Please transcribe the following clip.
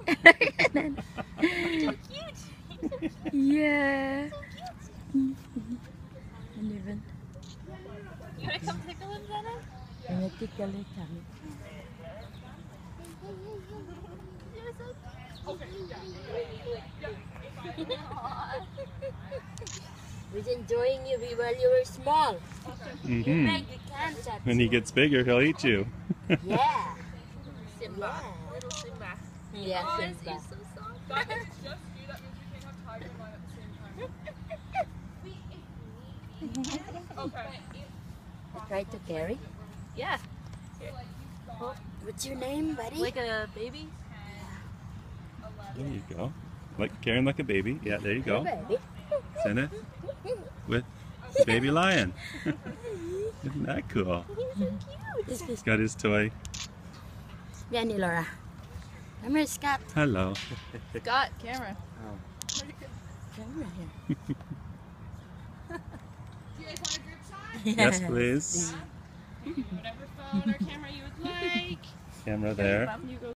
Yeah. And even. You wanna come tickle him, Jenna? I'm gonna tickle his tummy. He's enjoying you while you were small. Mm-hmm. Big, you can't touch. When he gets bigger, he'll eat you. Yeah. Simba. Yeah. Little Simba. Yeah, Oh, Simba. he's so soft. That means it's just you. That means you can't have Tiger and Lion at the same time. Okay. Try to carry. Yeah. Oh, what's your name, buddy? Like a baby? There you go. Like carrying like a baby. Yeah, there you go. Baby. Send it with the baby lion. Isn't that cool? He's got his toy. Yan, Elora. Come here, Scott. Hello. Scott, camera. Camera here. Do you guys want a group shot? Yes, please. Whatever phone or camera you would like. Camera there. You go